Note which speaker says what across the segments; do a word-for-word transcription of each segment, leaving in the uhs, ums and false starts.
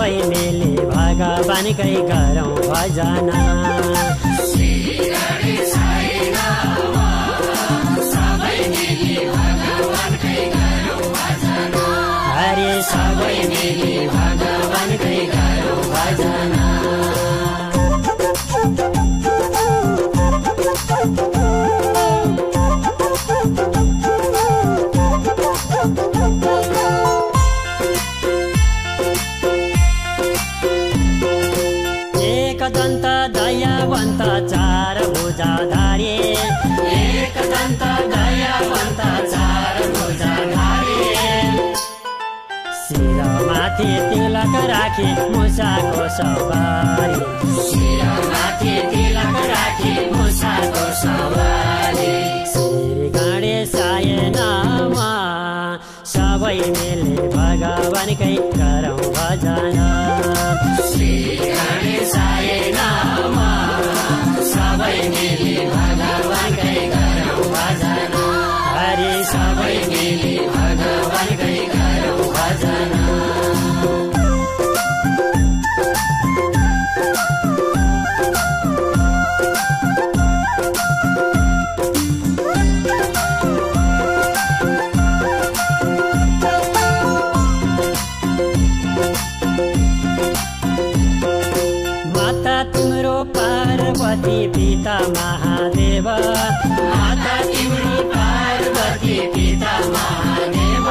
Speaker 1: सबै मिली भगवानकै गरौँ भजन।
Speaker 2: श्री गणेशाय नमः सबै मिली भगवानकै गरौँ भजन।
Speaker 1: हरे सबै मिली भगवानकै गरौँ भजन। एकदन्त दयावन्त चार भुजाधारी,
Speaker 2: एकदन्त दयावन्त चार भुजाधारी,
Speaker 1: शिरमाथि तिलक राखी मुसाको सवारी,
Speaker 2: शिरमाथि तिलक राखी मुसाको सवारी।
Speaker 1: श्री गणेशाय नमः सबै मिली भगवानकै गरौँ भजन।
Speaker 2: श्री गणेशाय नमः सबै मिली भगवानकै गरौँ भजन।
Speaker 1: हरे
Speaker 2: सबै मिली भगवानकै गरौँ भजन।
Speaker 1: पार्वती पिता महादेव,
Speaker 2: माता तिम्रो पार्वती पिता महादेव,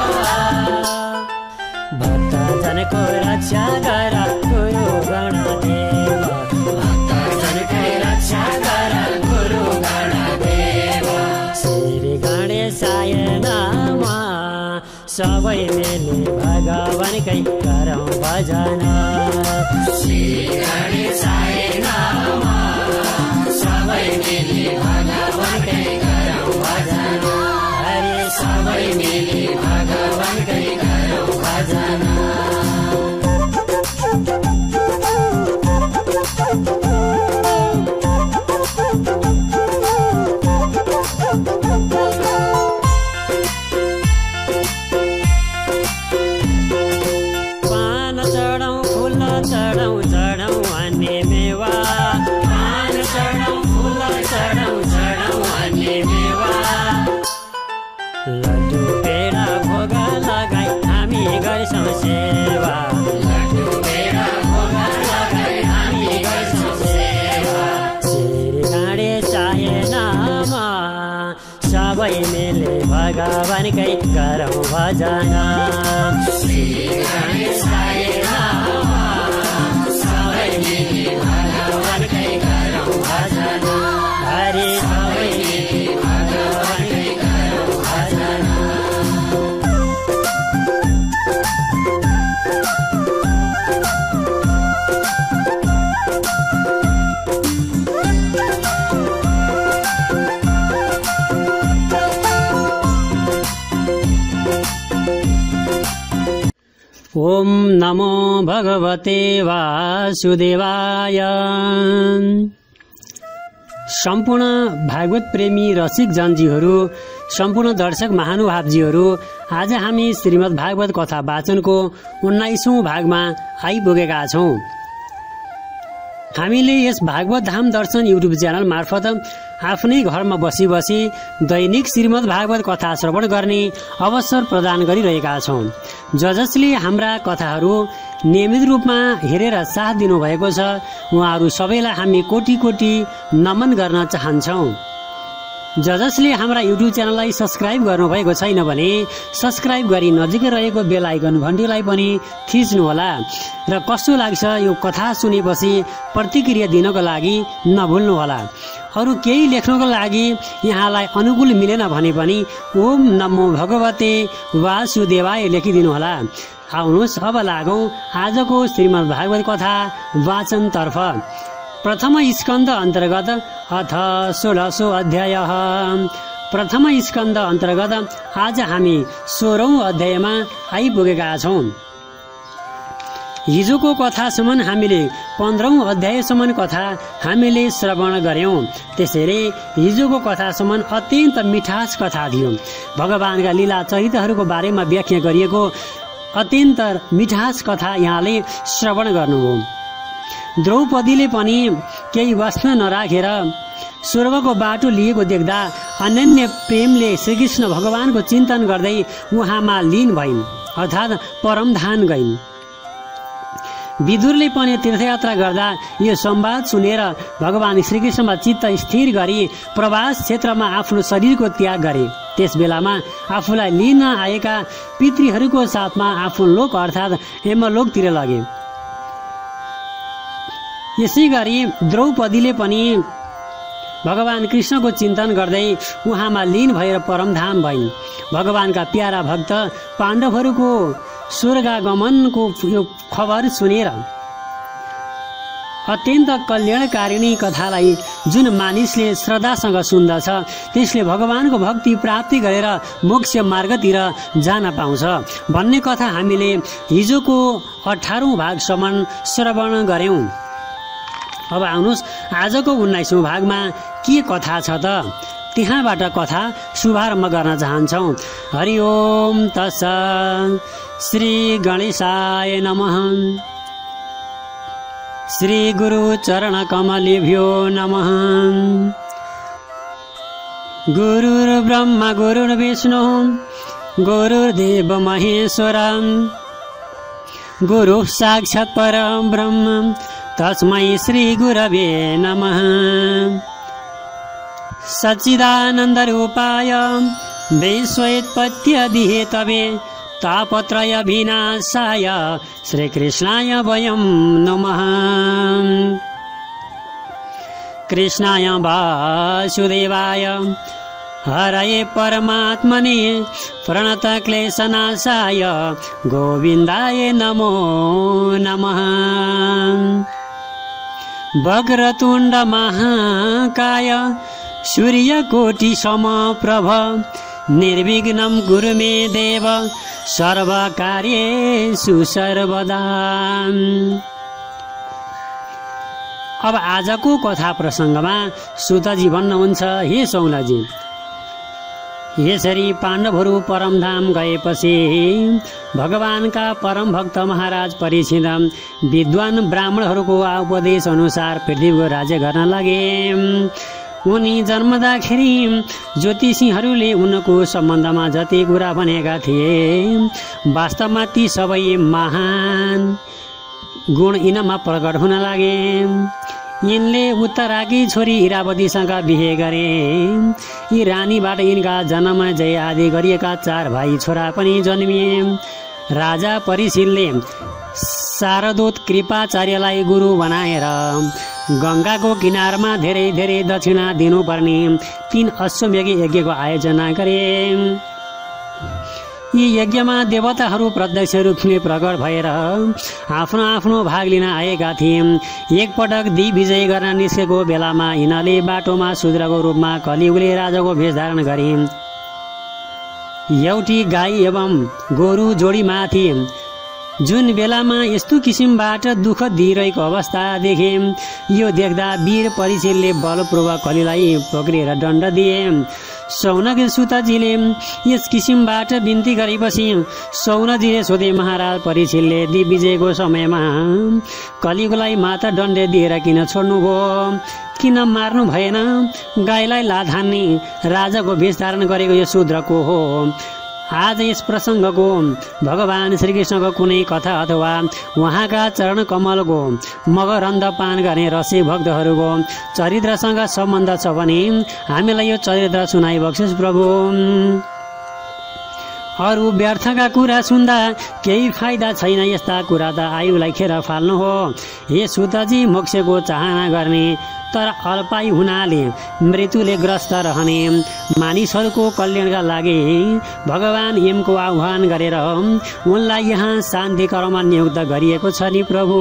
Speaker 1: भक्तजनको रक्षा गर गुरु गणदेव,
Speaker 2: भक्तजनको रक्षा गर गुरु गणदेव।
Speaker 1: श्री गणेशाय नमः सबै मिली भगवानकै गरौँ भजन।
Speaker 2: श्री गणेशाय नमः सबै मिली भगवानकै गरौँ भजन।
Speaker 1: हरे
Speaker 2: सबै मिली भगवानकै गरौँ भजन।
Speaker 1: पान चढौँ फुल चढौँ चढौँ अन्य मेवा,
Speaker 2: पान चढौँ फुल चढौँ चढौँ अन्य मेवा,
Speaker 1: लड्डु पेडा भोग लगाई हामी गर्छौँ सेवा,
Speaker 2: लड्डु पेडा भोग लगाई हामी गर्छौँ सेवा।
Speaker 1: श्री गणेशाय नमः सबै मिली भगवानकै गरौँ भजन।
Speaker 2: श्री गणेशाय नमः सबै मिली भगवानकै गरौँ भजन।
Speaker 1: हरे
Speaker 2: सबै मिली भगवानकै गरौँ भजन।
Speaker 1: ओम नमो भगवते वासुदेवाय। सम्पूर्ण भागवत प्रेमी रसिक जनजीहरू, सम्पूर्ण दर्शक महानुभावजीहरू, आज हामी श्रीमद् भागवत कथा वाचनको उन्नाइसौं भागमा आइपुगेका छौं। हामीले यस भागवत धाम दर्शन युट्युब च्यानल मार्फत आफ्नै घरमा बसी बसी दैनिक श्रीमद् भागवत कथा श्रवण गर्ने अवसर प्रदान गरिरहेका छौं। ज जसले हाम्रा कथाहरू नियमित रूपमा हेरेर साथ दिनुभएको छ, उहाँहरू सबैलाई हामी कोटी कोटी नमन गर्न चाहन्छौं। ज जसले हाम्रा युट्युब च्यानललाई सब्स्क्राइब गर्नुभएको छैन भने सब्स्क्राइब गरी नजिकै रहेको बेल आइकन घण्टीलाई पनि थिच्नुहोला र कस्तो लाग्छ यो कथा सुनेपछि प्रतिक्रिया दिनको लागि नभुल्नुहोला। अरू केही लेख्नको लागि यहाँलाई अनुकूल मिलेन भने पनि ओम नमो भगवते वासुदेवाय लेखिदिनुहोला। आउनुहोस् अब लागौं आजको श्रीमद् भागवत कथा वाचनतर्फ। प्रथम स्कन्द अन्तर्गत अथ सोह्रसो अध्याय। प्रथम स्कन्द अन्तर्गत आज हामी सोह्रौं अध्यायमा आइपुगेका छौं। हिजोको कथासम्म हामीले पन्ध्रौं अध्यायसम्म कथा हामीले श्रवण गर्यौं। त्यसैले हिजोको कथासम्म अत्यन्त मिठास कथा थियो। भगवानका लीला चरित्रहरूको बारेमा व्याख्या गरिएको अत्यन्त मिठास कथा यहाँले श्रवण गर्नुभयो। द्रौपदीले पनि केही वस्त्र नराखेर स्वर्गको बाटो लिएको देख्दा अनन्य प्रेमले श्रीकृष्ण भगवानको चिन्तन गर्दै उहाँमा लीन भइन्, अर्थात् परमधाम गइन्। विदुरले पनि तीर्थयात्रा गर्दा यो संवाद सुनेर भगवान श्रीकृष्णमा चित्त स्थिर गरी प्रवास क्षेत्रमा आफ्नो शरीरको त्याग गरे। त्यस बेलामा आफूलाई लिन आएका पितृहरूको साथमा आफ्नो लोक अर्थात् यमलोकतिर लगे। यसै गरी द्रौपदीले पनि भगवान कृष्णको चिन्तन गर्दै उहाँमा लीन भएर परमधाम भइन्। भगवानका प्यारा भक्त पाण्डवहरूको स्वर्गागमनको यो खबर सुनेर अत्यन्त कल्याणकारिणी कथालाई जुन मानिसले श्रद्धासँग सुन्दछ त्यसले भगवानको भक्ति प्राप्ति गरेर मोक्ष मार्गतिर जान पाउँछ भन्ने कथा हामीले हिजोको अठारौँ भागसम्म श्रवण गर्यौं। अब आउनुहोस् आजको उन्नाइसौँ भागमा के कथा छ त, त्यहाँबाट कथा शुभारम्भ गर्न चाहन्छौँ। हरि ओम तत्सत्। श्री गणेशाय नमः। श्री गुरु चरण कमलेभ्यो नमः। गुरुर्ब्रह्मा गुरुर्विष्णु गुरुर्देव महेश्वर गुरु साक्षात् परं ब्रह्म तस्मै श्री गुरवे नमः। सच्चिदानन्दरूपाय विश्वोत्पत्त्यधिहेतवे तापत्रय विनाशाय श्रीकृष्णाय वयं नमः। कृष्णाय वासुदेवाय हरये परमात्मने प्रणतक्लेशनाशाय गोविन्दाय नमो नमः। वक्रतुण्ड महाकाय सूर्यकोटि समप्रभ निर्विघ्नं कुरु मे देव सर्वकार्येषु सर्वदा। अब आजको कथा प्रसङ्गमा सुतजी भन्नुहुन्छ, हे शौनकजी, यसरी पाण्डवहरू परमधाम गएपछि भगवानका परम भक्त महाराज परीक्षित विद्वान ब्राह्मणहरूको उपदेश अनुसार पृथ्वीको राज्य गर्न लागे। उनी जन्मदाखेरि ज्योतिषीहरूले उनको सम्बन्धमा जति कुरा भनेका थिए वास्तवमा ती सबै महान गुण यिनमा प्रकट हुन लागे। यिनले उत्तराकी छोरी इरावतीसँग बिहे गरे। यी रानीबाट यिनका जन्म जय आदि गरिएका चार भाइ छोरा पनि जन्मिए। राजा परीक्षितले शारदूत कृपाचार्यलाई गुरु बनाएर गङ्गाको किनारमा धेरै धेरै दक्षिणा दिनुपर्ने तीन अश्वमेघ यज्ञको आयोजना गरे। यी यज्ञमा देवताहरू प्रत्यक्ष रूपले प्रकट भएर आफ्नो आफ्नो भाग लिन आएका थिए। एकपटक दिग्विजय गर्न निस्केको बेलामा यिनले बाटोमा शूद्रको रूपमा कलियुगले राजाको भेष धारण गरे। एउटी गाई एवं गोरु जोडीमाथि जुन बेलामा यस्तो किसिमबाट दुःख दिइरहेको अवस्था देखे, यो देख्दा वीर परीक्षितले बलपूर्वक कलिलाई पक्रिएर दण्ड दिए। शौनक सुतजीले यस किसिमबाट बिन्ती गरेपछि शौनकजीले सोधे, महाराज परीक्षितले दिग्विजयको समयमा कलियुगलाई मात्र दण्ड दिएर किन छोड्नुभयो, किन मार्नु भएन? गाईलाई लात हान्ने राजाको भेष धारण गरेको यो शूद्र को हो? आज यस प्रसङ्गको भगवान श्रीकृष्णको कुनै कथा अथवा उहाँका चरण कमलको मकरन्द पान गर्ने रसिक भक्तहरूको चरित्रसँग सम्बन्ध छ भने हामीलाई यो चरित्र सुनाइबक्सिस् प्रभु। अरू व्यर्थका कुरा सुन्दा केही फाइदा छैन, यस्ता कुरा त आयुलाई खेर फाल्नु हो। हे सुतजी, मोक्षको चाहना गर्ने तर अल्पायु हुनाले मृत्युले ग्रस्त रहने मानिसहरूको कल्याणका लागि भगवान यमको आह्वान गरेर उनलाई यहाँ शान्ति कर्ममा नियुक्त गरिएको छ नि प्रभु।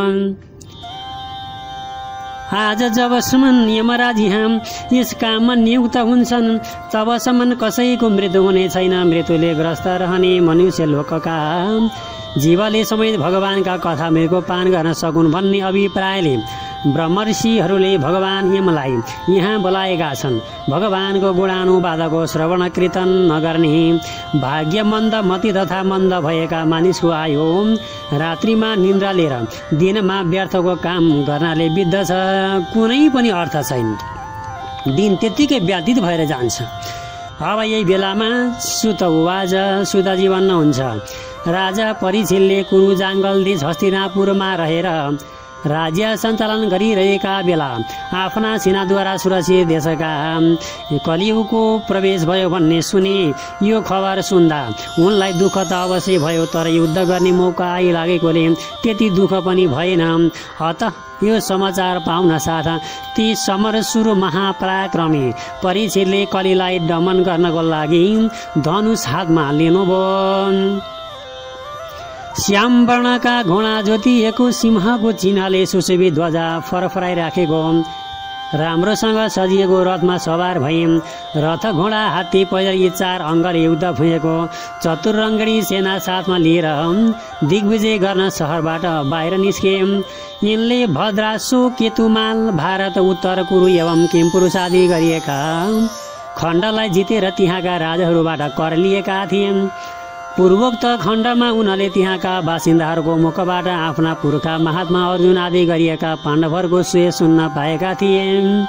Speaker 1: आज जबसम्म यमराज यहाँ यस काममा नियुक्त हुन्छन् तबसम्म कसैको मृत्यु हुने छैन। मृत्युले ग्रस्त रहने मनुष्य लोकका जीवले समेत भगवानका कथा मृगको पान गर्न सकुन् भन्ने अभिप्रायले ब्रह्मर्षिहरूले भगवान यमलाई यहाँ बोलाएका छन्। भगवानको गुणानुवादको श्रवण कीर्तन नगर्ने भाग्य मन्द मति तथा मन्द भएका मानिसको आयो रात्रिमा निन्द्रा लिएर दिनमा व्यर्थको काम गर्नाले बित्दछ, कुनै पनि अर्थ छैन। दिन त्यत्तिकै व्यतीत भएर जान्छ। अब यही बेलामा सुत उवाच, सुतजी भन्न हुन्छ, राजा परीक्षितले कुरु जाङ्गल देश हस्तिनापुरमा रहेर राज्य सञ्चालन गरिरहेका बेला आफ्ना सेनाद्वारा सुरक्षित देशका कलियुगको प्रवेश भयो भन्ने सुने। यो खबर सुन्दा उनलाई दुःख त अवश्य भयो, तर युद्ध गर्ने मौका आइलागेकोले त्यति दुःख पनि भएन। अत यो समाचार पाउन साथ ती समरसुर महापराक्रमी परीक्षितले कलिलाई दमन गर्नको लागि धनुष हातमा लिनुभयो। श्याम वर्णका घोडा जोतिएको सिंहको चिन्हले सुशोभित ध्वजा फरफराइराखेको राम्रोसँग सजिएको रथमा सवार भए। रथ घोडा हात्ती पैदल चार अङ्गले युद्ध भुइँको चतुरङ्गणी सेना साथमा लिएर दिग्विजय गर्न सहरबाट बाहिर निस्के। यिनले भद्रासो, केतुमाल, भारत, उत्तर कुरु एवं किमपुरुष आदि गरिएका खण्डलाई जितेर त्यहाँका राजाहरूबाट कर लिएका थिए। पूर्वोक्त खण्डमा उनले त्यहाँका बासिन्दाहरूको मुखबाट आफ्ना पुर्खा महात्मा अर्जुन आदि गरिएका पाण्डवहरूको श्रेय सुन्न पाएका थिए।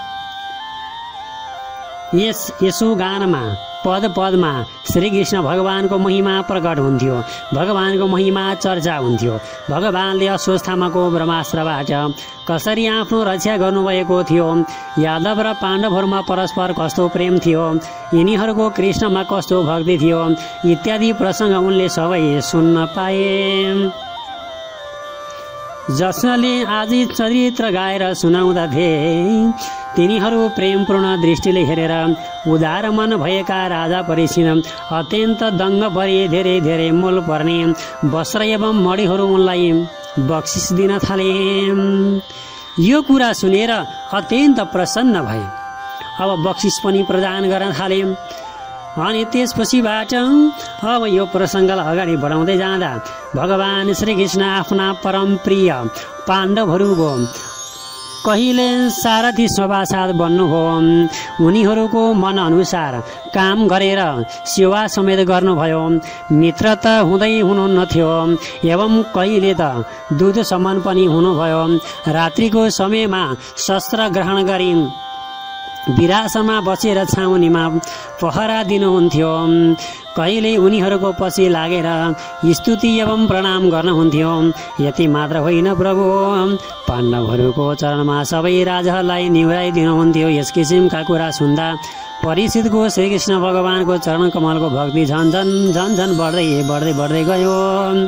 Speaker 1: यस यसो गानमा पद पदमा श्रीकृष्ण भगवानको महिमा प्रकट हुन्थ्यो, भगवानको महिमा चर्चा हुन्थ्यो। भगवानले अश्वत्थामाको ब्रह्मास्त्रबाट कसरी आफ्नो रक्षा गर्नुभएको थियो, यादव र पाण्डवहरूमा परस्पर कस्तो प्रेम थियो, यिनीहरूको कृष्णमा कस्तो भक्ति थियो इत्यादि प्रसङ्ग उनले सबै सुन्न पाए। जसले आज चरित्र गाएर सुनाउँदथे तिनीहरू प्रेमपूर्ण दृष्टिले हेरेर उदार मन भएका राजा परीक्षित अत्यन्त दङ्ग परे। धेरै धेरै मूल पर्ने वस्त्र एवं मणिहरू उनलाई बक्सिस दिन थाले। यो कुरा सुनेर अत्यन्त प्रसन्न भए। अब बक्सिस पनि प्रदान गर्न थाले। अनि त्यसपछिबाट अब यो प्रसङ्गलाई अगाडि बढाउँदै जाँदा भगवान श्रीकृष्ण आफ्ना परम प्रिय पाण्डवहरूको कहिले सारथी सभासाथ बन्नुभयो। उनीहरूको मनअनुसार काम गरेर सेवा समेत गर्नुभयो। मित्र त हुँदै हुनुहुन्थ्यो एवं कहिले त दूत समान पनि हुनुभयो। रात्रिको समयमा शस्त्र ग्रहण गरी विरासनमा बसेर छाउनीमा पहरा दिनुहुन्थ्यो। कहिले उनीहरूको पछि लागेर स्तुति एवं प्रणाम गर्नुहुन्थ्यो। यति मात्र होइन प्रभु, पाण्डवहरूको चरणमा सबै राजाहरूलाई निहुराइदिनुहुन्थ्यो। यस किसिमका कुरा सुन्दा परीक्षितको श्रीकृष्ण भगवानको चरण कमलको भक्ति झन् झन् झन् झन् बढ्दै बढ्दै बढ्दै गयो।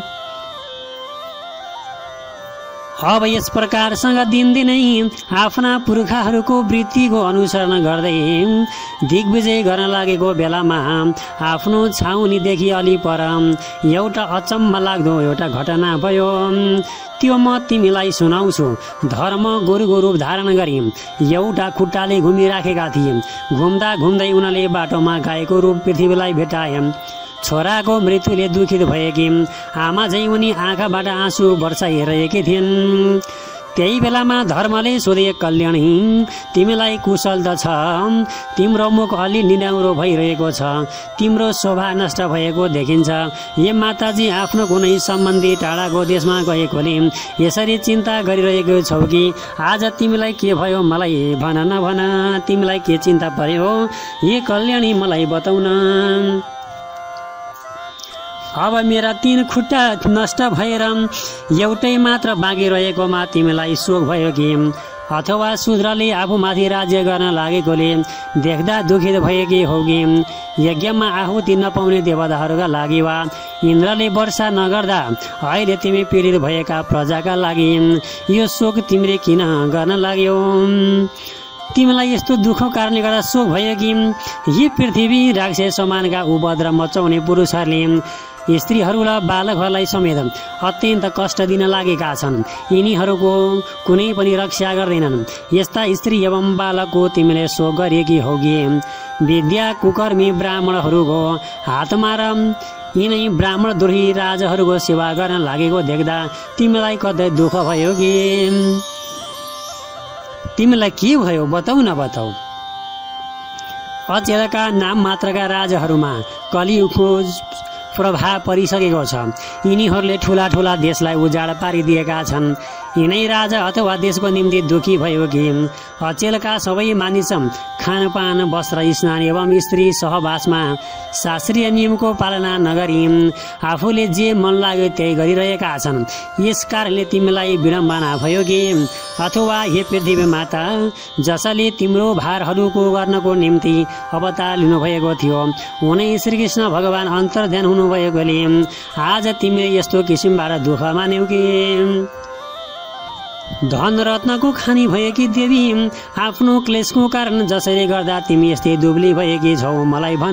Speaker 1: अब यस प्रकारसँग दिनदिनै आफ्ना पुर्खाहरूको वृत्तिको अनुसरण गर्दै दिग्विजय गर्न लागेको बेलामा आफ्नो छाउनीदेखि अलि पर एउटा अचम्म लाग्दो एउटा घटना भयो। त्यो म तिमीलाई सुनाउँछु। धर्म गुरुको रूप धारण गरी एउटा खुट्टाले घुमिराखेका थिए। घुम्दा घुम्दै उनले बाटोमा गाएको रूप पृथ्वीलाई भेटाए। छोराको मृत्युले दुखित भएकी आमा झैँ उनी आँखाबाट आँसु बर्साइरहेकी थिइन्। त्यही बेलामा धर्मले सोधे, कल्याणी तिमीलाई कुशल त छ, तिम्रो मुख अलि निनाउरो भइरहेको छ, तिम्रो शोभा नष्ट भएको देखिन्छ। ये माताजी आफ्नो कुनै सम्बन्धी टाढाको देशमा गएकोले यसरी चिन्ता गरिरहेको छौ कि आज तिमीलाई के भयो मलाई भन न भन, तिमीलाई के चिन्ता पर्यो ये कल्याणी मलाई बताउन। अब मेरा तीन खुट्टा नष्ट भएर एउटै मात्र बाँकी रहेकोमा तिमीलाई शोक भयो कि अथवा शूद्रले आफूमाथि राज्य गर्न लागेकोले देख्दा दुखित भएकी हो कि यज्ञमा आहुति नपाउने देवताहरूका लागि वा इन्द्रले वर्षा नगर्दा अहिले तिमी पीडित भएका प्रजाका लागि यो शोक तिमीले किन गर्न लाग्यौ? तिमीलाई यस्तो दुःखको कारणले गर्दा शोक भयो कि यी पृथ्वी राक्षस समानका उपद्रव मचाउने पुरुषहरूले स्त्रीहरूलाई बालकहरूलाई समेत अत्यन्त कष्ट दिन लागेका छन्। यिनीहरूको कुनै पनि रक्षा गर्दैनन्। यस्ता स्त्री एवं बालकको तिमीले शोक गरेकी होगी। विद्या कुकर्मी ब्राह्मणहरूको हातमा र यिनै ब्राह्मण द्रोही राजाहरूको सेवा गर्न लागेको देख्दा तिमीलाई कतै दुःख भयो कि? तिमीलाई के भयो बताऊ न बताऊ। अचेलका नाम मात्रका राजाहरूमा कलियुगको प्रभाव परिसकेको छ। यिनीहरूले ठुला ठुला देशलाई उजाड पारिदिएका छन्। यिनै राजा अथवा देशको निम्ति दुखी भयो कि अचेलका सबै मानिस खानपान वस्त्र स्नान एवं स्त्री सहवासमा शास्त्रीय नियमको पालना नगरी आफूले जे मन लाग्यो त्यही गरिरहेका छन्। यस कारणले तिमीलाई विडम्बना भयो कि अथवा हे पृथ्वी माता, जसले तिम्रो भारहरूको गर्नको निम्ति अवतार लिनुभएको थियो, उनै श्रीकृष्ण भगवान अन्तर्ध्यान हुनुभएकोले आज तिमीले यस्तो किसिमबाट दुःख मान्यौ कि। धन रत्नको खानी भएकी देवी, आफ्नो क्लेशको कारण जसले गर्दा तिमी यस्तै दुब्ली भएकी छौ, मलाई भन।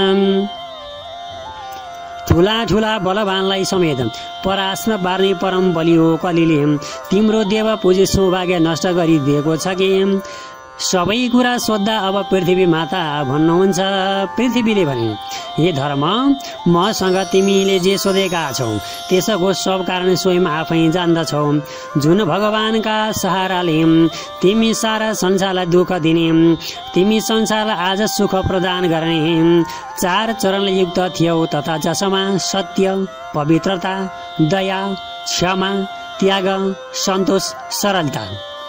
Speaker 1: ठुला ठुला बलवानलाई समेत परास्त्र पार्ने परम बलियो कलीले तिम्रो देव पूजी सौभाग्य नष्ट गरिदिएको छ कि। सबै कुरा सोद्धा अब पृथ्वी माता भन्नुहुन्छ। पृथ्वीले भने, हे धर्म, मसँग तिमीले जे सोधेका छौ त्यसको सब कारण स्वयं आफै जान्दछौ। जुन भगवानका सहाराले तिमी सारा संसारलाई दुःख दिने, तिमी संसारलाई आज सुख प्रदान गर्ने चार चरणले युक्त थियौ, तथा जसमा सत्य, पवित्रता, दया, क्षमा, त्याग, सन्तोष, सरलता,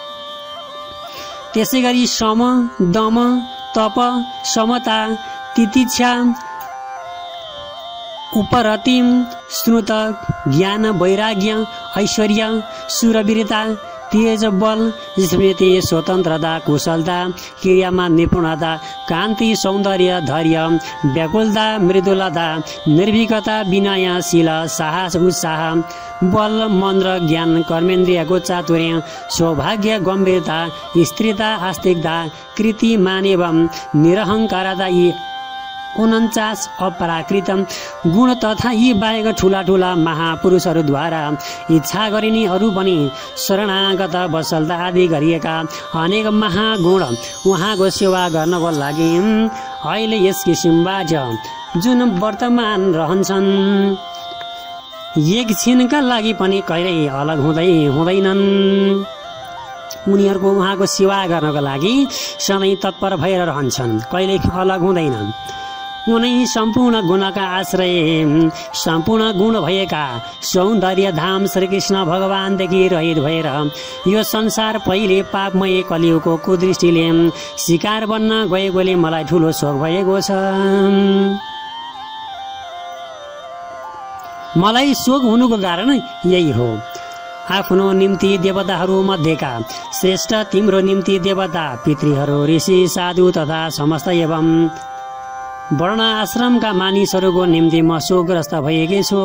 Speaker 1: त्यसै गरी सम, दम, तप, समता, तितिक्षा, उपरतिम, स्मृत, ज्ञान, वैराग्य, ऐश्वर्य, शूरवीरता, तेज, बल, स्मृति, स्वतन्त्रता, कुशलता, क्रियामा निपुणता, कान्ति, सौन्दर्य, धैर्य, व्याकुलता, मृदुलता, निर्भीकता, विनयशील, साहस, उत्साह, बल, मन्त्र, ज्ञान, कर्मेन्द्रियको चातुर्य, सौभाग्य, गम्भीरता, स्थिरता, आस्तिकता, कृति, मान एवं निरहङ्कारता, यी उनन्चास अपराकृत गुण तथा यी बाहेक ठुला ठुला महापुरुषहरूद्वारा इच्छा गरिने अरू पनि शरणागत वत्सलता आदि गरिएका अनेक महागुण उहाँको सेवा गर्नको लागि अहिले यस किसिमबाट जुन वर्तमान रहन्छन्, एक क्षणका लागि पनि कहिल्यै अलग हुँदै हुँदैनन्। उनीहरूको उहाँको सेवा गर्नको लागि सधैँ तत्पर भएर रहन्छन्, कहिल्यै अलग हुँदैनन्। उनै सम्पूर्ण गुणका आश्रय, सम्पूर्ण गुण भएका सौन्दर्य धाम श्रीकृष्ण भगवानदेखि रहित भएर यो संसार पहिले पापमय कलियुगको कुदृष्टिले शिकार बन्न गएकोले मलाई ठुलो शोक भएको छ। मलाई शोक हुनुको कारण यही हो। आफ्नो निम्ति देवताहरू मध्येका श्रेष्ठ तिम्रो निम्ति देवता, पितृहरू, ऋषि, साधु तथा समस्त एवं वर्ण आश्रमका मानिसहरूको निम्ति म शोकग्रस्त भएकी छु।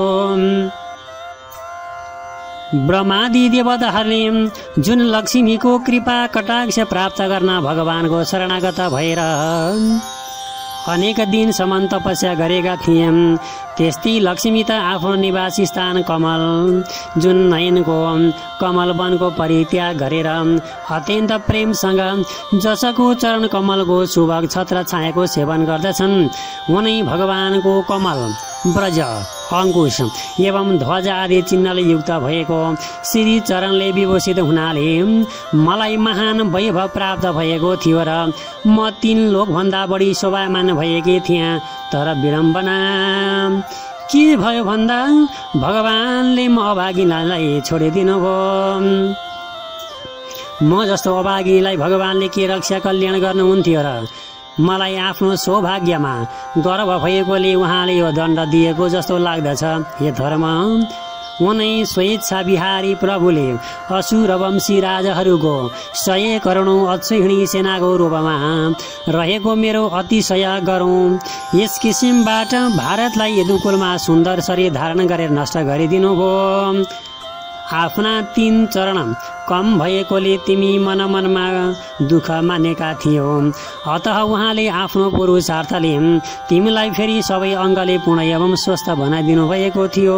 Speaker 1: ब्रह्मादि देवताहरूले जुन लक्ष्मीको कृपा कटाक्ष प्राप्त गर्न भगवानको शरणागत भएर अनेक दिनसम्म तपस्या गरेका थिए, त्यस्तै लक्ष्मी त आफ्नो निवास स्थान कमल जुन नयनको कमल वनको परित्याग गरेर अत्यन्त प्रेमसँग जसको चरण कमलको सुभग छत्र छायाको सेवन गर्दछन्, उनै भगवानको कमल, ब्रज, अङ्कुश एवं ध्वज आदि चिन्हले युक्त भएको श्री चरणले विभूषित हुनाले मलाई महान वैभव प्राप्त भएको थियो र म तीन लोकभन्दा बढी शोभामान भएकी थिएँ। तर विडम्बना के भयो भन्दा भगवानले म अभागिनीलाई छोडिदिनु भयो। म जस्तो अभागिनीलाई भगवानले के रक्षा कल्याण गर्नुहुन्थ्यो र मलाई आफ्नो सौभाग्यमा गर्व भएकोले उहाँले यो दण्ड दिएको जस्तो लाग्दछ। हे धर्म, उनै स्वेच्छा विहारी प्रभुले असुर वंशी राजाहरूको सय करोडौँ अक्षौहिणी सेनाको रूपमा रहेको मेरो अतिशय गरौँ। यस किसिमबाट भारतलाई यदुकुलमा सुन्दर शरीर धारण गरेर नष्ट गरिदिनु भयो। आफ्ना तीन चरण कम भएकोले तिमी मन मनमा दुःख मानेका थियौ, अतः उहाँले आफ्नो पुरुषार्थले तिमीलाई फेरि सबै अङ्गले पूर्ण एवं स्वस्थ बनाइदिनु भएको थियो।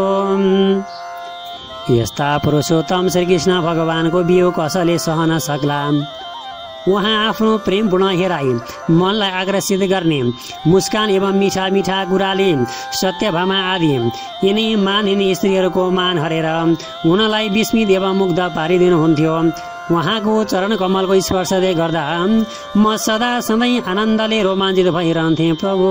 Speaker 1: यस्ता पुरुषोत्तम श्रीकृष्ण भगवानको वियोग कसले सहन सक्ला। उहाँ आफ्नो प्रेमपूर्ण हेराई, मनलाई आकर्षित गर्ने मुस्कान एवं मिठा मिठा कुराले सत्यभामा आदि यिनै मानहीन स्त्रीहरूको मान हरेर उनलाई विस्मित एवं मुग्ध पारिदिनुहुन्थ्यो। उहाँको चरण कमलको स्पर्शले गर्दा म सदा सधैँ आनन्दले रोमाञ्चित भइरहन्थेँ प्रभु।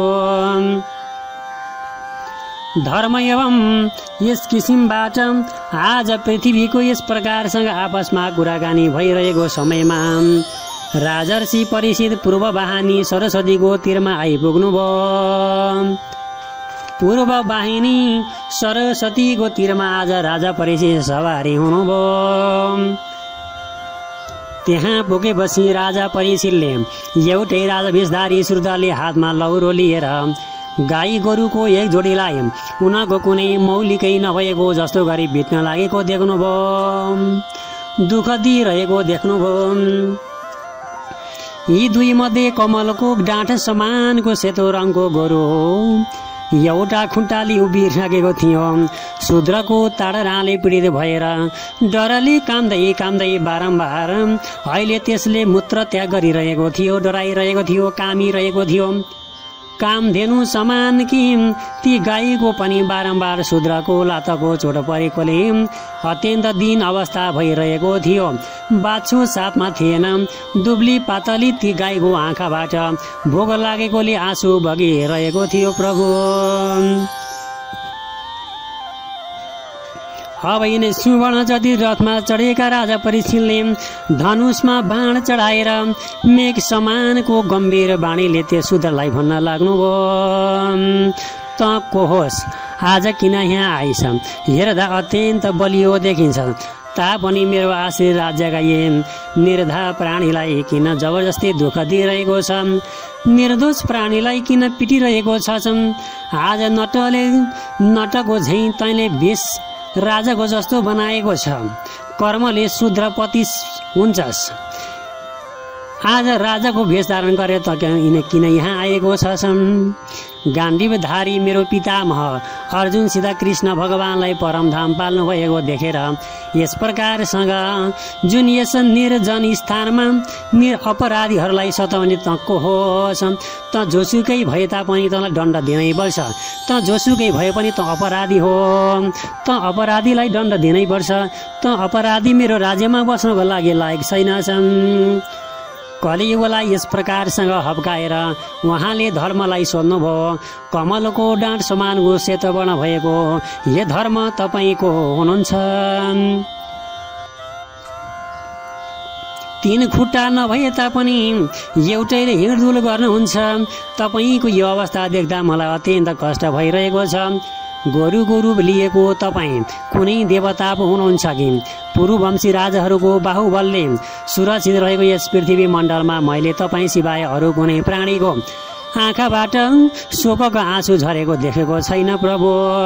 Speaker 1: धर्म एवं यस किसिमबाट आज पृथ्वीको यस प्रकारसँग आपसमा कुराकानी भइरहेको समयमा राजर्षि परिषद पूर्व वाहिनी सरस्वतीको तीरमा आइपुग्नुभयो। पूर्व वाहिनी सरस्वतीको तीरमा आज राजा परिषद सवारी हुनुभयो। त्यहाँ पुगेपछि राजा परिषदले एउटै राजवेशधारी श्रुतले हातमा लौरो लिएर गाई गोरुको एक जोडीलाई उनको कुनै मौलिकै नभएको जस्तो गरी भित्न लागेको देख्नुभयो, दुःख दिइरहेको देख्नुभयो। यी दुई मध्ये कमलको डाँठ समानको सेतो रङको गोरु एउटा खुट्टाले उभिसकेको थियो। शूद्रको ताडराले पीडित भएर डरले काम्दै काम्दै बारम्बार अहिले त्यसले मूत्र त्याग गरिरहेको थियो, डराइरहेको थियो, कामिरहेको थियो। कामधेनु समान कि ती गाईको पनि बारम्बार शूद्रको लातको चोट परेकोले अत्यन्त दीन अवस्था भइरहेको थियो। बाछो साथमा थिएन। दुब्ली पातली ती गाईको आँखाबाट भोग लागेकोले आँसु बगिरहेको थियो प्रभु। अब यिनै सुवर्ण जति रथमा चढेका राजा परिषदले धनुषमा बाण चढाएर मेघ समानको गम्भीर बाणीले त्यो शूद्रलाई भन्न लाग्नुभयो, त को होस्, आज किन यहाँ आइस? हेर्दा अत्यन्त बलियो देखिन्छ, तापनि मेरो आश्रित राज्यका यी निर्धा प्राणीलाई किन जबरजस्ती दुःख दिइरहेको छ? निर्दोष प्राणीलाई किन पिटिरहेको छ? आज नटले नटको झैँ तैँले भेष राजाको जस्तो बनाएको छ, कर्मले शूद्रपति हुन्छस्। आज राजाको भेष धारण गरेर त किन यहाँ आएको छ? गाण्डीवधारी मेरो पितामह अर्जुनसित कृष्ण भगवानलाई परमधाम पाल्नु भएको देखेर यस प्रकारसँग जुन यस निर्जन स्थानमा निर अपराधीहरूलाई सताउने त को होस्? त जोसुकै भए तापनि तँलाई दण्ड दिनै पर्छ। त जोसुकै भए पनि त अपराधी हो, त अपराधीलाई दण्ड दिनै पर्छ। त अपराधी मेरो राज्यमा बस्नको लागि लायक छैनछन्। कलियुगलाई यस प्रकारसँग हप्काएर उहाँले धर्मलाई सोध्नुभयो। कमलको डाँठ समानको सेतो वर्ण भएको हे धर्म तपाईँको हुनुहुन्छ। तीन खुट्टा नभए तापनि एउटैले हिँडडुल गर्नुहुन्छ। तपाईँको यो अवस्था देख्दा मलाई अत्यन्त कष्ट भइरहेको छ। गोरु गोरु लिएको तपाईँ कुनै देवता पो हुनुहुन्छ कि? पूर्ववंशी राजाहरूको बाहुबलले सुरक्षित रहेको यस पृथ्वी मण्डलमा मैले तपाईँ सिवाय अरू कुनै प्राणीको आँखाबाट शोकको आँसु झरेको देखेको छैन प्रभु।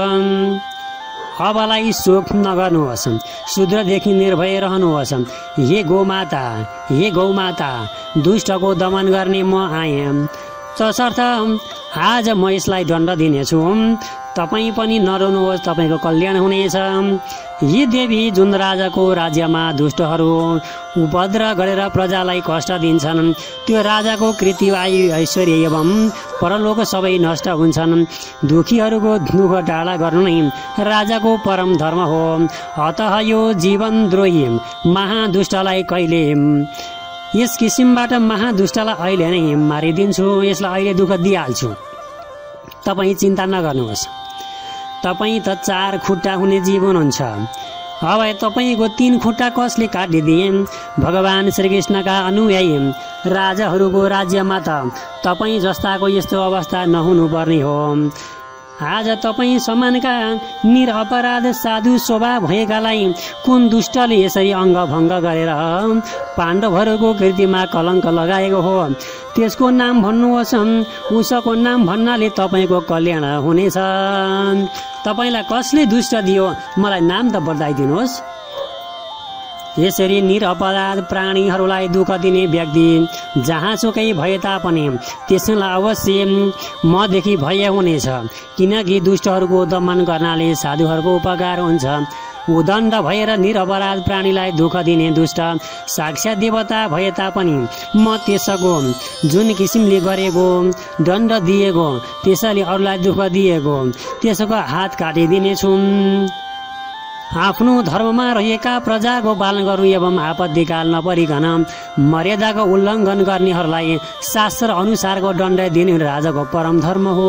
Speaker 1: अबलाई शोक नगर्नुहोस्, शूद्रदेखि निर्भय रहनुहोस्। हे गोमाता, हे गौमाता, दुष्टको दमन गर्ने म आएँ, तसर्थ आज म यसलाई दण्ड दिनेछु। तपाईँ पनि नरोनुहोस्, तपाईँको कल्याण हुनेछ। यी देवी जुन राजाको राज्यमा दुष्टहरू उपद्रव गरेर प्रजालाई कष्ट दिन्छन्, त्यो राजाको कृति आयु ऐश्वर्य एवं परलोक सबै नष्ट हुन्छन्। दुखीहरूको दुःख टाढा गर्नु नै राजाको परम धर्म हो। अतः यो जीवनद्रोही महादुष्टलाई कहिले यस किसिमबाट महादुष्टलाई अहिले नै मारिदिन्छु, यसलाई अहिले दुःख दिइहाल्छु। तपाईँ चिन्ता नगर्नुहोस्, तपाईँ त चार खुट्टा हुने जीव हुनुहुन्छ। अब तपाईँको तीन खुट्टा कसले काटिदिए? भगवान श्रीकृष्णका अनुयायी राजाहरूको राज्यमा त तपाईँ जस्ताको यस्तो अवस्था नहुनुपर्ने हो। आज तपाईँ समानका निरपराध साधु स्वभाव भएकालाई कुन दुष्टले यसरी अङ्गभङ्ग गरेर पाण्डवहरूको कृतिमा कलङ्क लगाएको हो? त्यसको नाम भन्नुहोस्, उसको नाम भन्नाले तपाईँको कल्याण हुनेछ। तपाईँलाई कसले दुष्ट दियो? मलाई नाम त बताइदिनुहोस्। यसरी निरपराध प्राणीहरूलाई दुःख दिने व्यक्ति जहाँसुकै भए तापनि त्यसलाई अवश्य मदेखि भय हुनेछ, किनकि दुष्टहरूको दमन गर्नाले साधुहरूको उपकार हुन्छ। उदण्ड भएर निरपराध प्राणीलाई दुःख दिने दुष्ट साक्षात् देवता भए तापनि म त्यसको जुन किसिमले गरेको दण्ड दिएको त्यसैले अरूलाई दुःख दिएको त्यसको हात काटिदिनेछु। आफ्नो धर्ममा रहेका प्रजाको पालन गर्नु एवं आपत्तिकाल नपरिकन मर्यादाको उल्लङ्घन गर्नेहरूलाई शास्त्र अनुसारको दण्ड दिनु राजाको परम धर्म हो।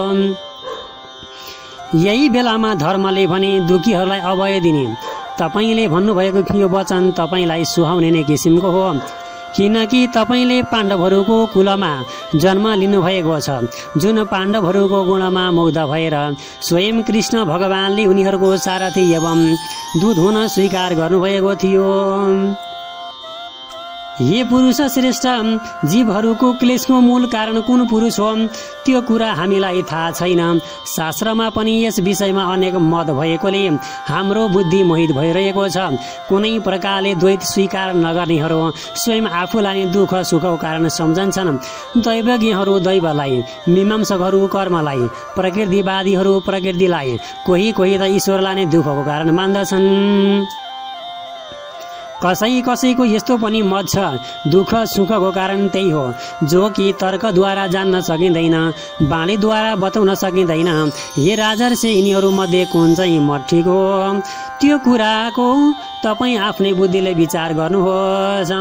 Speaker 1: यही बेलामा धर्मले भने दुखीहरूलाई अभय दिने। तपाईँले भन्नुभएको यो वचन तपाईँलाई सुहाउने नै किसिमको हो, किनकि तपाईँले पाण्डवहरूको कुलमा जन्म लिनुभएको छ, जुन पाण्डवहरूको गुणमा मुग्ध भएर स्वयं कृष्ण भगवानले उनीहरूको सारथी एवं दूत हुन स्वीकार गर्नुभएको थियो। हे पुरुष श्रेष्ठ, जीवहरूको क्लेशको मूल कारण कुन पुरुष हो त्यो कुरा हामीलाई थाहा छैन। शास्त्रमा पनि यस विषयमा अनेक मत भएकोले हाम्रो बुद्धि मोहित भइरहेको छ। कुनै प्रकारले द्वैत स्वीकार नगर्नेहरू स्वयं आफूलाई दुःख सुखको कारण सम्झन्छन्। दैवज्ञहरू दैवलाई, मीमांसकहरू कर्मलाई, प्रकृतिवादीहरू प्रकृतिलाई, कोही कोही त ईश्वरलाई नै दुःखको कारण मान्दछन्। कसै कसैको यस्तो पनि मत छ, दुःख सुखको कारण त्यही हो जो कि तर्कद्वारा जान्न सकिँदैन, बाणीद्वारा बताउन सकिँदैन। हे राजर्षि, यिनीहरू मध्ये कुन चाहिँ मत ठिक हो त्यो कुराको तपाईँ आफ्नै बुद्धिले विचार गर्नुहोस्।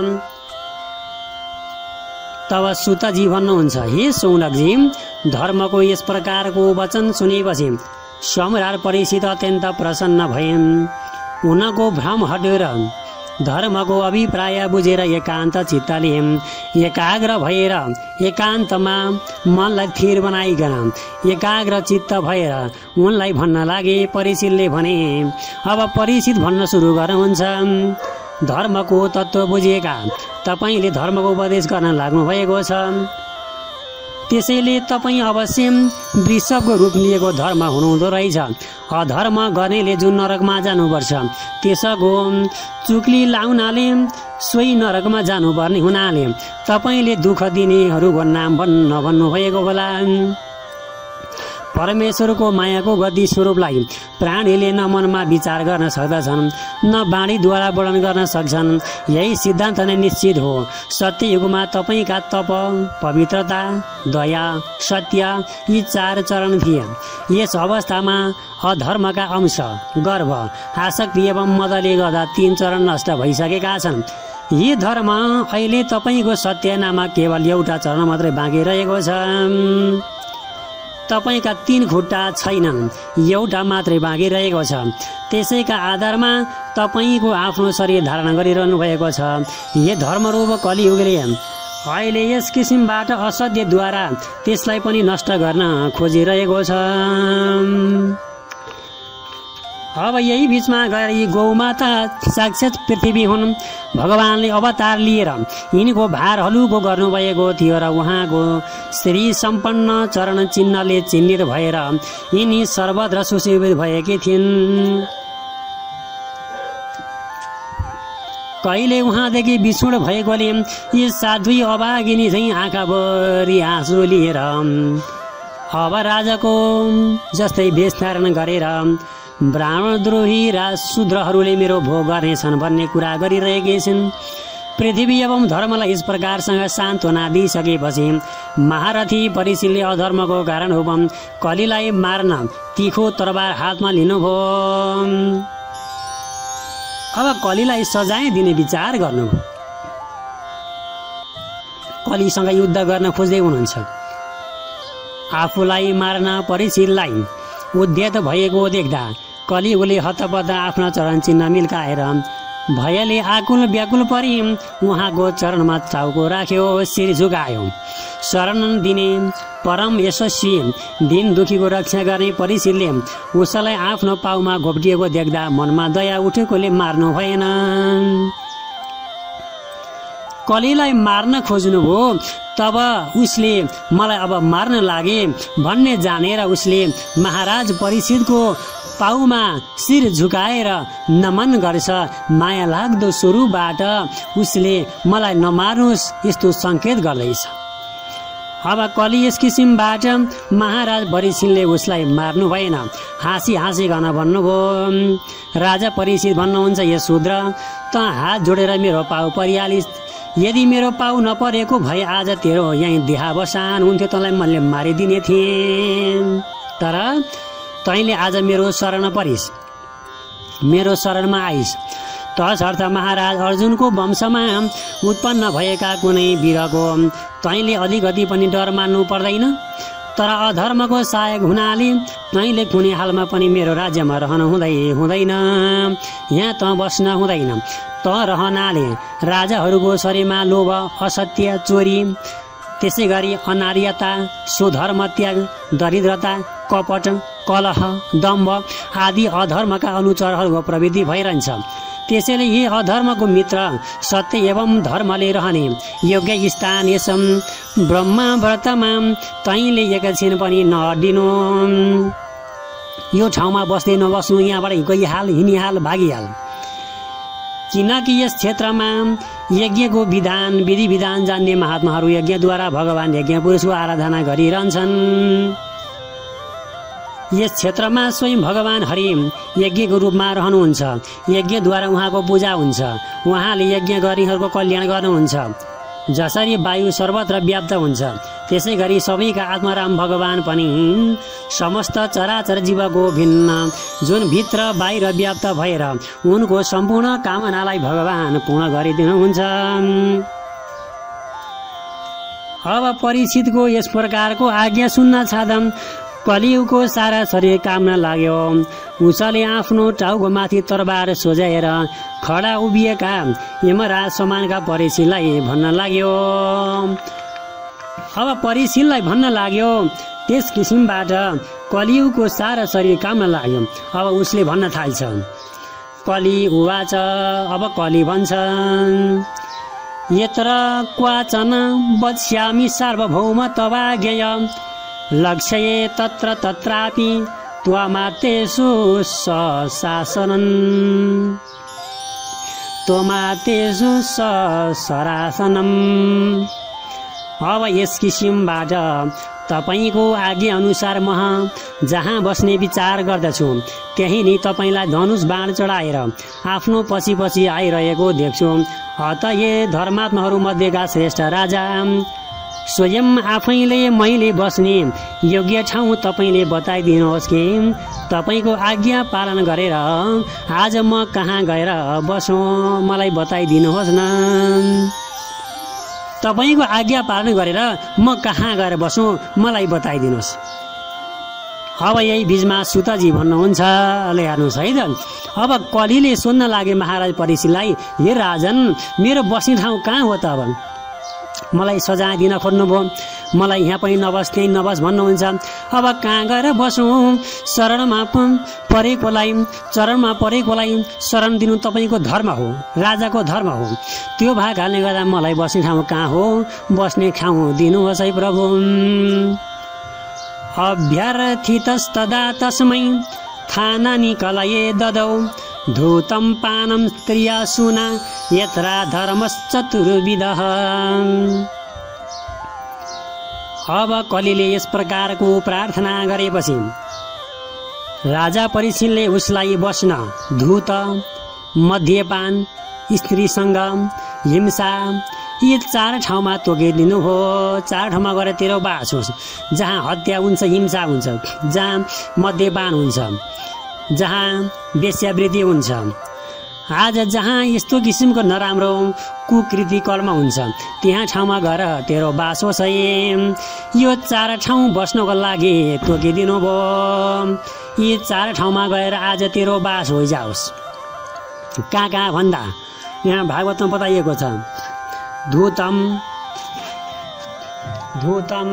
Speaker 1: तब सुतजी भन्नुहुन्छ, हे सौनकजी, धर्मको यस प्रकारको वचन सुनेपछि सम्राट परीक्षित अत्यन्त प्रसन्न भए। उनको भ्रम हटेर धर्मको अभिप्राय बुझेर एकान्त चित्तले एकाग्र भएर एकान्तमा मनलाई थिर बनाइकन एकाग्र चित्त भएर उनलाई भन्न लागे। परीक्षितले भने, अब परीक्षित भन्न सुरु गर्नुहुन्छ। धर्मको तत्त्व बुझेका तपाईँले धर्मको उपदेश गर्न लाग्नु भएको छ, त्यसैले तपाईँ अवश्य वृषभको रूप लिएको धर्म हुनुहुँदो रहेछ। अधर्म गर्नेले जुन नरकमा जानुपर्छ त्यसको चुक्ली लाउनाले सोही नरकमा जानुपर्ने हुनाले तपाईँले दुःख दिनेहरूको नाम भन्न भन्नुभएको होला। परमेश्वरको मायाको गति स्वरूपलाई प्राणीले न मनमा विचार गर्न सक्दछन् न बाणीद्वारा वर्णन गर्न सक्छन्। यही सिद्धान्त नै निश्चित हो। सत्ययुगमा तपाईँका तप, पवित्रता, दया, सत्य यी चार चरण थिए। यस अवस्थामा अधर्मका अंश, गर्व, आसक्ति एवं मदले गर्दा तीन चरण नष्ट भइसकेका छन्। यी धर्म अहिले तपाईँको सत्य नामक केवल एउटा चरण मात्रै बाँकी रहेको छ। तपाईँका तीन खुट्टा छैनन्, एउटा मात्रै बाँकी रहेको छ। त्यसैका आधारमा तपाईँको आफ्नो शरीर धारण गरिरहनु भएको छ। यो धर्मरूप कलियुगले अहिले यस किसिमबाट असत्यद्वारा त्यसलाई पनि नष्ट गर्न खोजिरहेको छ। अब यही बिचमा गएर यी गौमाता साक्षात पृथ्वी हुन्। भगवानले अवतार लिएर यिनको भार हलुको गर्नुभएको थियो र उहाँको श्री सम्पन्न चरण चिन्हले चिन्हित भएर यिनी सर्वत्र सुशोभित भएकी थिइन्। कहिले उहाँदेखि विछुड भएकोले यी साध्वी अभागिनी चाहिँ आँखाभरि आँसु लिएर अब राजाको जस्तै वेश धारण गरेर ब्राह्मणद्रोही राज शूद्रहरूले मेरो भोग गर्नेछन् भन्ने कुरा गरिरहेकी छिन्। पृथ्वी एवं धर्मलाई यस प्रकारसँग सान्त्वना दिइसकेपछि महारथी परीक्षितले अधर्मको कारण हो कलीलाई मार्न तीखो तरबार हातमा लिनुभयो। अब कलीलाई सजाय दिने विचार गर्नुभयो। कलीसँग युद्ध गर्न खोज्दै हुनुहुन्छ। आफूलाई मार्न परीक्षितलाई उद्यत भएको देख्दा कलियुगले हतपत आफ्ना चरण चिन्ह मिल्काएर भयले आकुल व्याकुल परी उहाँको चरणमा टाउको राख्यो, शिर झुकायो। शरण दिने परम यशस्वी दिन दुखीको रक्षा गर्ने परीक्षितले उसलाई आफ्नो पाउमा घोप्टिएको देख्दा मनमा दया उठेकोले मार्नु भएन। कलीलाई मार्न खोज्नुभयो। तब उसले मलाई अब मार्न लागे भन्ने जानेर उसले महाराज परीक्षितको पाउमा शिर झुकाएर नमन गर्छ। माया लाग्दो स्वरूपबाट उसले मलाई नमार्नुहोस् यस्तो सङ्केत गर्दैछ। अब कली यस किसिमबाट महाराज परीक्षितले उसलाई मार्नु भएन। हाँसी हाँसीकन भन्नुभयो, राजा परीक्षित भन्नुहुन्छ, यो शूद्र त हात जोडेर मेरो पाउ परिहालिस्। यदि मेरो पाउ नपरेको भए आज तेरो यहीँ देहावसान हुन्थ्यो, तँलाई मैले मारिदिने थिएँ। तर तैँले आज मेरो शरण परिस्। मेरो शरणमा आइस। तसर्थ महाराज अर्जुनको वंशमा उत्पन्न भएका कुनै वीरको तैँले अलिकति पनि डर मान्नु पर्दैन। तर अधर्मको सहायक हुनाले तैँले कुनै हालमा पनि मेरो राज्यमा रहन हुँदै हुँदैन। यहाँ त बस्न हुँदैन। त रहनाले राजाहरूको शरीरमा लोभ, असत्य, चोरी, त्यसै गरी अनार्यता, स्वधर्म त्याग, दरिद्रता, कपट, कलह, दम्भ आदि अधर्मका अनुचरहरूको प्रवृत्ति भइरहन्छ। त्यसैले यी अधर्मको मित्र सत्य एवं धर्मले रहने योग्य स्थान यस ब्रह्मव्रतमा तैँले एकछिन पनि नअड्डिनु। यो ठाउँमा बस्दै नबस्नु, यहाँबाट गइहाल, हिँडिहाल, भागिहाल। किनकि यस क्षेत्रमा यज्ञको विधान विधि विधान जान्ने महात्माहरू यज्ञद्वारा भगवान यज्ञ पुरुषको आराधना गरिरहन्छन्। यस क्षेत्रमा स्वयं भगवान हरि यज्ञको रूपमा रहनुहुन्छ। यज्ञद्वारा उहाँको पूजा हुन्छ। उहाँले यज्ञ गर्नेहरूको कल्याण गर्नुहुन्छ। जसरी वायु सर्वत्र व्याप्त हुन्छ त्यसै गरी सबैका आत्माराम भगवान पनि समस्त चराचर जीवको भिन्न जुन भित्र बाहिर व्याप्त भएर उनको सम्पूर्ण कामनालाई भगवान पूर्ण गरिदिनुहुन्छ। अब परीक्षितको यस प्रकारको आज्ञा सुन्न छादम कलियुगको सारा शरीर काम्न लाग्यो। उसले आफ्नो टाउको माथि तरबार सोझाएर खडा उभिएका यमराज समानका परीक्षितलाई भन्न लाग्यो। अब परीक्षितलाई भन्न लाग्यो त्यस किसिमबाट कलियुगको सारा शरीर काम्न लाग्यो। अब उसले भन्न थाल्छ। कलि उवाच, अब कलि भन्छ, यत्र क्वाचन वक्ष्यामि सार्वभौम तवाज्ञय लक्ष्ये तत्र तत्रापि त्वमातेषु सशासनम् त्वमातेषु सशरासनम्। अब यस किसिमबाट तपाईको आज्ञा अनुसार म जहाँ बस्ने विचार गर्दछु त्यही नै तपाईलाई धनुष बाण चढाएर आफ्नो पछि पछि आइरहेको देख्छु। अतए धर्मात्माहरू मध्येका श्रेष्ठ राजा, स्वयं आफैले मैले बस्ने योग्य ठाउँ तपाईँले बताइदिनुहोस् कि तपाईँको आज्ञा पालन गरेर आज म कहाँ गएर बसौँ, मलाई बताइदिनुहोस् न। तपाईँको आज्ञा पालन गरेर म कहाँ गएर बसौँ, मलाई बताइदिनुहोस्। अब यही बिचमा सुतजी भन्नुहुन्छ, ले हेर्नुहोस् है त। अब कलिले सोध्न लागे महाराज परीक्षितलाई, हे राजन, मेरो बस्ने ठाउँ कहाँ हो त? अब मलाई सजाय दिन खोज्नुभयो, मलाई यहाँ पनि नबस् त्यहीँ नबस् भन्नुहुन्छ। अब कहाँ गएर बसौँ? शरणमा परेकोलाई चरणमा परेकोलाई शरण दिनु तपाईँको धर्म हो, राजाको धर्म हो। त्यो भएकाले गर्दा मलाई बस्ने ठाउँ कहाँ हो? बस्ने ठाउँ दिनुहोस् है प्रभु। अभ्यर्थितस्तदा तस्मै थानानि कलये ददौ धूतं पानं स्त्रिया सुना यत्रा धर्मश्चतुर्विधः। अब कलिले यस प्रकारको प्रार्थना गरेपछि राजा परीक्षितले उसलाई बस्न धूत, मध्यपान, स्त्रीसँग हिंसा यी चार ठाउँमा तोकिदिनु हो। चार ठाउँमा गएर तेरो बास होस्, जहाँ हत्या हुन्छ, हिंसा हुन्छ, जहाँ मध्यपान हुन्छ, जहाँ वेश्यावृत्ति हुन्छ, आज जहाँ यस्तो किसिमको नराम्रो कुकृति कर्म हुन्छ त्यहाँ ठाउँमा गएर तेरो बास होस् है। यो चार ठाउँ बस्नको लागि तोकिदिनु भयो। यी चार ठाउँमा गएर आज तेरो बास होइजाओस्। कहाँ कहाँ भन्दा यहाँ भागवतमा बताइएको छ। धूतम धूतम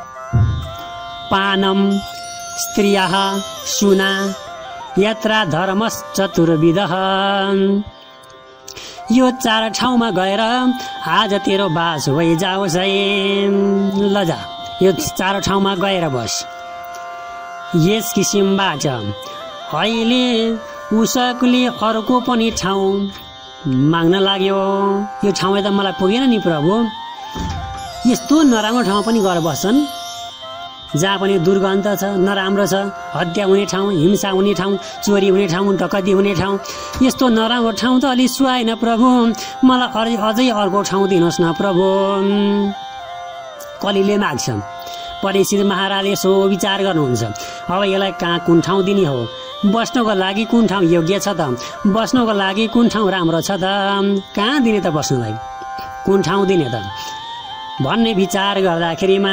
Speaker 1: पानम स्त्रियः सुना यत्रा धर्मश्चतुर्विधः। यो चार ठाउँमा गएर आज तेरो बास होइजाओस् है। ल जा, यो चार ठाउँमा गएर बस। यस किसिमबाट अहिले उसले अर्को पनि ठाउँ माग्न लाग्यो। यो ठाउँ त मलाई पुगेन नि प्रभु, यस्तो नराम्रो ठाउँ पनि गएर बस्छन् जहाँ पनि दुर्गन्ध छ, नराम्रो छ, हत्या हुने ठाउँ, हिंसा हुने ठाउँ, चोरी हुने ठाउँ, डकैती हुने ठाउँ। यस्तो नराम्रो ठाउँ त अलि सुहाएन प्रभु, मलाई अझै अर्को ठाउँ दिनुहोस् न प्रभु। कलिले माग्छ। परीक्षित महाराजले यसो विचार गर्नुहुन्छ। अब यसलाई कहाँ कुन ठाउँ दिने हो, बस्नको लागि कुन ठाउँ योग्य छ त, बस्नको लागि कुन ठाउँ राम्रो छ त, कहाँ दिने त बस्नलाई, कुन ठाउँ दिने त भन्ने विचार गर्दाखेरिमा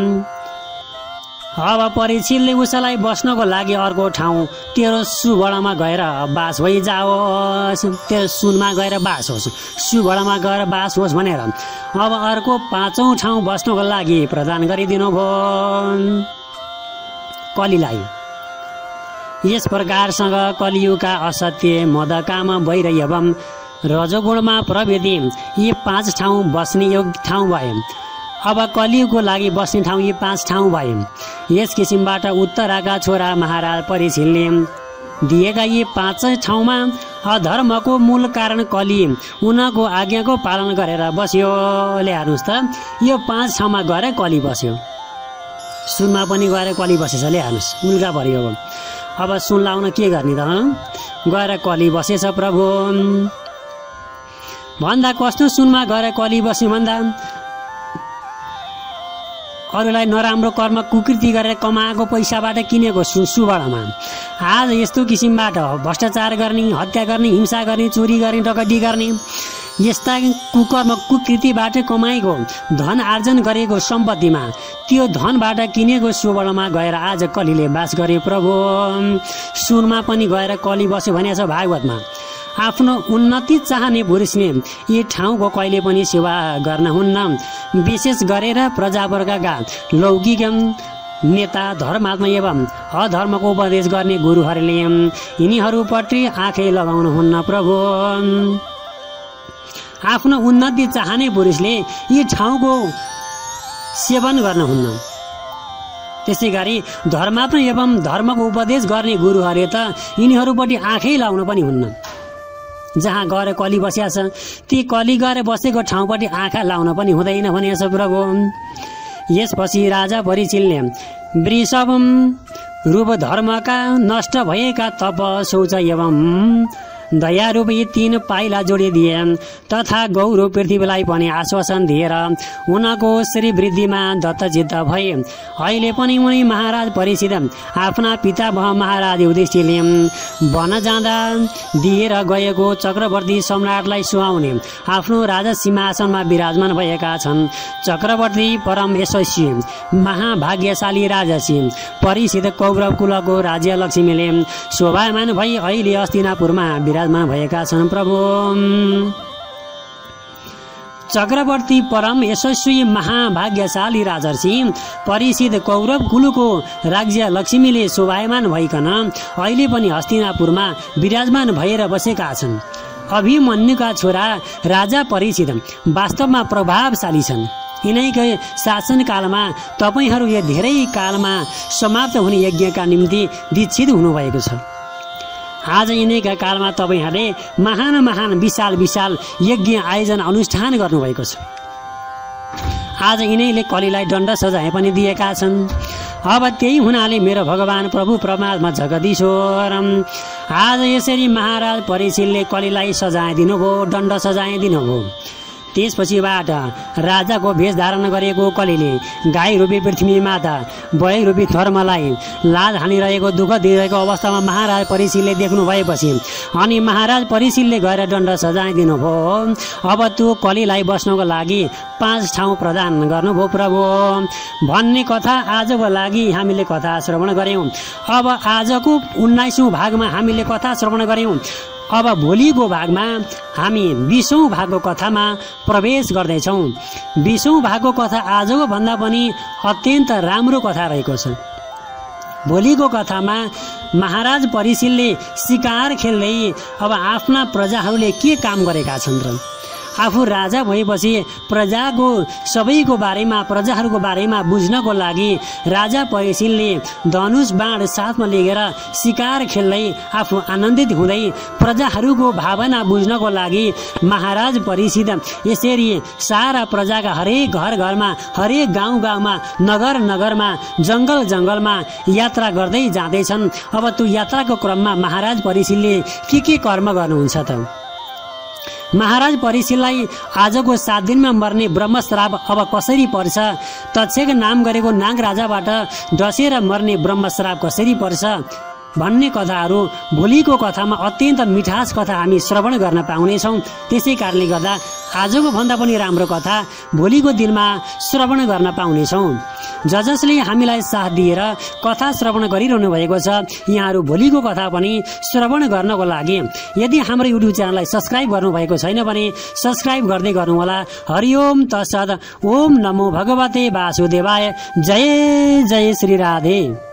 Speaker 1: अब परीक्षितले उसलाई बस्नको लागि अर्को ठाउँ तेरो सुबडामा गएर बास भइजाओस्, तेरो सुनमा गएर बास होस्, सुबडामा गएर बास होस् भनेर अब अर्को पाँचौँ ठाउँ बस्नको लागि प्रदान गरिदिनु भयो कलीलाई। यस प्रकारसँग कलियुगका असत्य मदकाम वैर एवं रजोगुणमा प्रवृत्ति यी पाँच ठाउँ बस्ने योग्य ठाउँ भए। अब कलियुगको लागि बस्ने ठाउँ यी पाँच ठाउँ भए। यस किसिमबाट उत्तराका छोरा महाराज परीक्षितले दिएका यी पाँच ठाउँमा अधर्मको मूल कारण कली उनको आज्ञाको पालन गरेर बस्यो। ल्याउनुहोस् त यो पाँच ठाउँमा गएर कली बस्यो, सुनमा पनि गएर कली बसेछ। ल्याउनुहोस् उल्टा पर्यो। अब सुन लाउन के गर्ने त, गएर कली बसेछ प्रभु भन्दा कस्तो सुनमा गएर कली बस्यो भन्दा अरूलाई नराम्रो कर्म कुकृति गरेर कमाएको पैसाबाट किनेको सु सुबडामा आज यस्तो किसिमबाट भ्रष्टाचार गर्ने, हत्या गर्ने, हिंसा गर्ने, चोरी गर्ने, डकैती गर्ने यस्ता कुकर्म कुकृतिबाट कमाएको धन आर्जन गरेको सम्पत्तिमा त्यो धनबाट किनेको सुबडामा गएर आज कलीले बास गरे प्रभु। सुनमा पनि गएर कली बस्यो भनेको छ भागवतमा। आफ्नो उन्नति चाहने पुरुषले यी ठाउँको कहिले पनि सेवा गर्न हुन्न। विशेष गरेर प्रजावर्गका लौकिक नेता, धर्मात्मा एवं अधर्मको उपदेश गर्ने गुरुहरूले यिनीहरूपट्टि आँखै लगाउनुहुन्न प्रभु। आफ्नो उन्नति चाहने पुरुषले यी ठाउँको सेवन गर्नुहुन्न। त्यसै गरी धर्मात्मा एवं धर्मको उपदेश गर्ने गुरुहरूले त यिनीहरूपट्टि आँखै लाउनु पनि हुन्न। जहाँ गएर कली बसिया छ ती कली गएर बसेको ठाउँपट्टि आँखा लाउन पनि हुँदैन भनेछ प्रभु। यसपछि राजा परीक्षितले वृषभ रूप धर्मका नष्ट भएका तप, शौच एवं दयारूप यी तीन पाइला जोडिदिए तथा गौरव पृथ्वीलाई पनि आश्वासन दिएर उनको श्री वृद्धिमा दत्तचित्त भए। अहिले पनि उनी महाराज परीक्षित आफ्ना पितामह महाराज युधिष्ठिरले वन जाँदा दिएर गएको चक्रवर्ती सम्राटलाई सुहाउने आफ्नो राजा सिंहासनमा विराजमान भएका छन्। चक्रवर्ती परम यशस्वी महाभाग्यशाली राजसी परीक्षित कौरव कुलको राज्य लक्ष्मीले शोभायमान भई अहिले हस्तिनापुरमा विराजमान भएका छन् प्रभु। चक्रवर्ती परम यशस्वी महाभाग्यशाली राजर्षि परीक्षित कौरव कुलको राज्य लक्ष्मीले शोभायमान भइकन अहिले पनि हस्तिनापुरमा विराजमान भएर बसेका छन्। अभिमन्युका छोरा राजा परीक्षित वास्तवमा प्रभावशाली छन्। यिनैकै शासनकालमा तपाईहरू यो धेरै कालमा समाप्त हुने यज्ञका निम्ति दीक्षित हुनुभएको छ। आज यिनैका कालमा तपाईहरूले महान महान विशाल विशाल यज्ञ आयोजन अनुष्ठान गर्नुभएको छ। आज यिनैले कलीलाई दण्ड सजाय पनि दिएका छन्। अब त्यही हुनाले मेरो भगवान प्रभु परमात्मा जगदीश्वर आज यसरी महाराज परीक्षितले कलीलाई सजाय दिनुभयो, दण्ड सजाय दिनुभयो। त्यसपछिबाट राजाको भेष धारण गरेको कलीले गाई रूपी पृथ्वी माता बळी रूपी धर्मलाई लाज हानिरहेको दुःख दिइरहेको अवस्थामा महाराज परीक्षितले देख्नु भएपछि अनि महाराज परीक्षितले गएर दण्ड सजाय दिनुभयो। अब त्यो कलीलाई बस्नको लागि पाँच ठाउँ प्रदान गर्नुभयो प्रभु भन्ने कथा आजको लागि हामीले कथा श्रवण गऱ्यौँ। अब आजको उन्नाइसौँ भागमा हामीले कथा श्रवण गऱ्यौँ। अब भोलिको भागमा हामी बीसौँ भागको कथामा प्रवेश गर्दैछौँ। बीसौँ भागको कथा आजको भन्दा पनि अत्यन्त राम्रो कथा रहेको छ। भोलिको कथामा महाराज परीक्षितले शिकार खेल्दै अब आफ्ना प्रजाहरूले के काम गरेका छन् र आफू राजा भएपछि प्रजाको सबैको बारेमा प्रजाहरूको बारेमा बुझ्नको लागि राजा परीक्षितले धनुष बाण साथमा लिएर शिकार खेल्दै आफू आनन्दित हुँदै प्रजाहरूको भावना बुझ्नको लागि महाराज परीक्षित यसरी सारा प्रजाका हरेक घर घरमा, हरेक गाउँ गाउँमा, नगर नगरमा, जङ्गल जङ्गलमा यात्रा गर्दै जाँदैछन्। अब त्यो यात्राको क्रममा महाराज परीक्षितले के के कर्म गर्नुहुन्छ त? महाराज परीक्षितलाई आजको सात दिनमा मर्ने ब्रह्मश्राप अब कसरी पर्छ, तक्षक नाम गरेको नाग राजाबाट डसेर मर्ने ब्रह्मश्राप कसरी पर्छ, भन्ने कथाहरू भोलिको कथामा अत्यन्त मिठास कथा हामी श्रवण गर्न पाउनेछौँ। त्यसै कारणले गर्दा आजको भन्दा पनि राम्रो कथा भोलिको दिनमा श्रवण गर्न पाउनेछौँ। ज जसले हामीलाई साथ दिएर कथा श्रवण गरिरहनु भएको छ, यहाँहरू भोलिको कथा पनि श्रवण गर्नको लागि यदि हाम्रो युट्युब च्यानललाई सब्सक्राइब गर्नुभएको छैन भने सब्सक्राइब गर्दै गर्नुहोला। हरिओम तत्सत। ओम नमो भगवते वासुदेवाय। जय जय श्री राधे।